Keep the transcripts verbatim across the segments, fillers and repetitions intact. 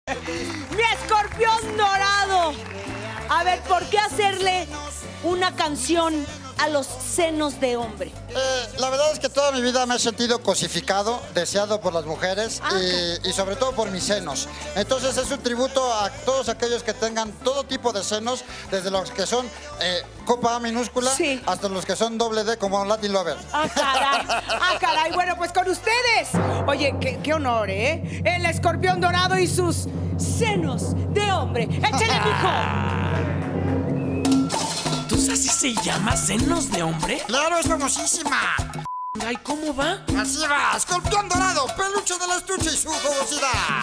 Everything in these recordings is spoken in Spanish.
Mi escorpión dorado. A ver, ¿por qué hacerle una canción a los senos de hombre? Eh, la verdad es que toda mi vida me he sentido cosificado, deseado por las mujeres Ah, y, y sobre todo por mis senos. Entonces es un tributo a todos aquellos que tengan todo tipo de senos, desde los que son eh, copa A minúscula sí, hasta los que son doble D como Latin Lover. Ah, caray, ah, caray. Bueno, pues con ustedes. Oye, qué, qué honor, ¿eh? El escorpión dorado y sus senos de hombre. ¡Échale, mijo! ¿Así se llama senos de hombre? ¡Claro, es famosísima! Ay, ¿cómo va? Así va, escorpión dorado, peluche del estuche y su jugosidad.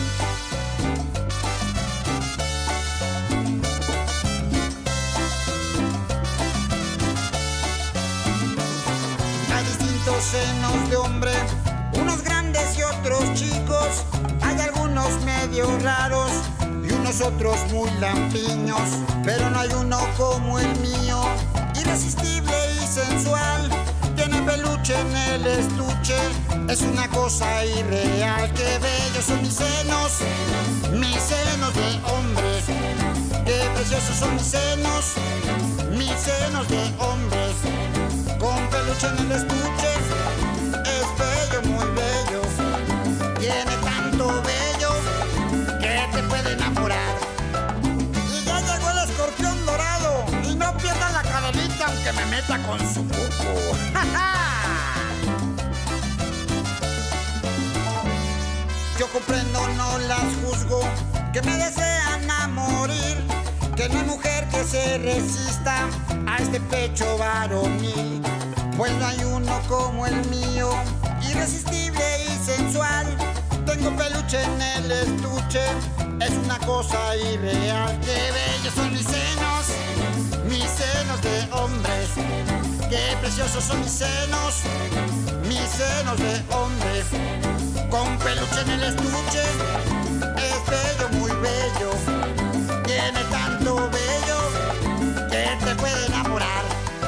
Hay distintos senos de hombre, unos grandes y otros chicos. Hay algunos medio raros y unos otros muy lampiños, pero no hay uno como el mío, irresistible y sensual. Tiene peluche en el estuche, es una cosa irreal. Qué bellos son mis senos, mis senos de hombre. Qué preciosos son mis senos, mis senos de hombre. Con peluche en el estuche, es bello, muy bello. Tiene tanto bello que te puede enamorar. Y ya llegó el escorpión dorado, y no pierda la cadenita aunque me meta con su cuco. Yo comprendo, no las juzgo, que me desean a morir, que no hay mujer que se resista a este pecho varonil, pues no hay uno como el mío, irresistible y sensual. Tengo peluche en el estuche, es una cosa irreal. Qué bellos son mis senos, mis senos de hombres. Qué preciosos son mis senos, mis senos de hombres. Con peluche en el estuche, es bello, muy bello. Tiene tanto bello que te puede enamorar.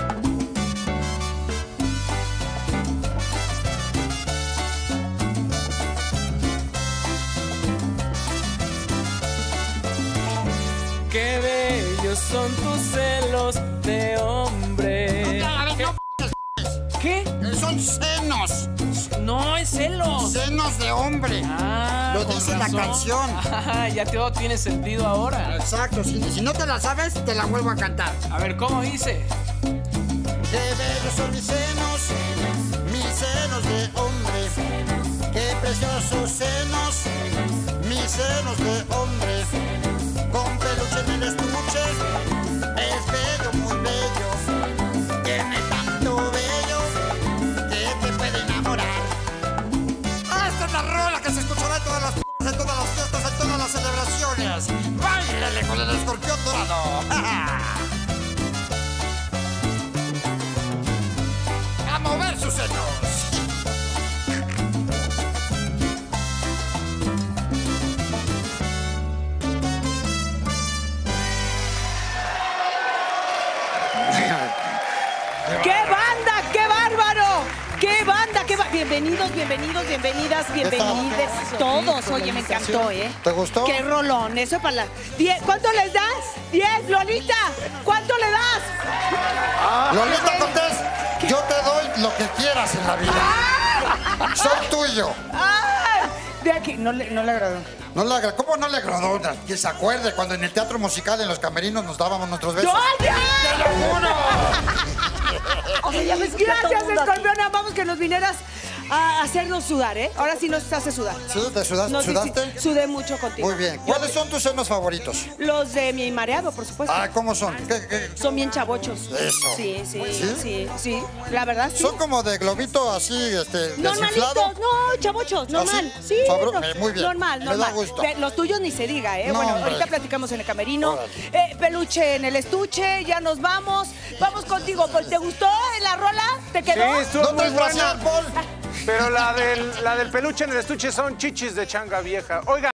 Qué bellos son tus celos de hombre. A ver, no, ¿Qué? son senos, No, es celos. senos de hombre. Ah, Lo con dice la razón. canción. Ah, ya todo tiene sentido ahora. Exacto, si, si no te la sabes, te la vuelvo a cantar. A ver, ¿cómo dice? Qué bellos son mis senos, mis senos de hombre. Qué preciosos senos, mis senos de hombre. Con peluche en el estuche, es bello, muy bello. Tiene tanto bello que te puede enamorar. Ah, esta es la rola que se escuchará en todas las p***, en todas las fiestas, en todas las celebraciones. ¡Báilele con el escorpión dorado! ¡A mover sus senos! ¡Qué banda! ¡Qué bárbaro! ¡Qué banda! ¡Qué ba- Bienvenidos, bienvenidos, bienvenidas, bienvenides todos. Oye, me encantó, ¿eh? ¿Te gustó? ¡Qué rolón! Eso para la... Diez. ¿Cuánto les das? ¡Diez, Lolita! ¿Cuánto le das? Ah, Lolita Cortés, yo te doy lo que quieras en la vida. ¡Ah! Soy tuyo. ¡Ah! De aquí, no le, no le agradó. No le agra- ¿Cómo no le agradó? Que se acuerde cuando en el teatro musical, en los camerinos, nos dábamos nuestros besos. ¡No, ya! ¡Te lo juro! O sea, ya me escucha todo el Gracias, mundo aquí. escorpiona. Vamos que nos vinieras a hacernos sudar, ¿eh? Ahora sí nos hace sudar. ¿Sí? ¿Te sudaste? Nos ¿Sudaste? hici- Sudé mucho contigo. Muy bien. ¿Cuáles son tus senos favoritos? Los de mi mareado, por supuesto. Ah, ¿cómo son? ¿Qué, qué? Son bien chavochos. Eso. Sí, sí, ¿Sí? sí, sí. La verdad, sí. Son como de globito así, este, Normalitos, desinflado. no, chavochos, normal. ¿Ah, sí? Sí, Sabro- no- eh, muy bien. normal, Me da normal. gusto. Pe- Los tuyos ni se diga, ¿eh? No, bueno, hombre. ahorita platicamos en el camerino. Órale. Eh, peluche en el estuche, ya nos vamos. Vamos contigo. ¿Te gustó la rola? ¿Te quedó? Sí, estuvo ¿No muy traes buena. brasier, Paul? Pero la del, la del peluche en el estuche son chichis de changa vieja. Oiga.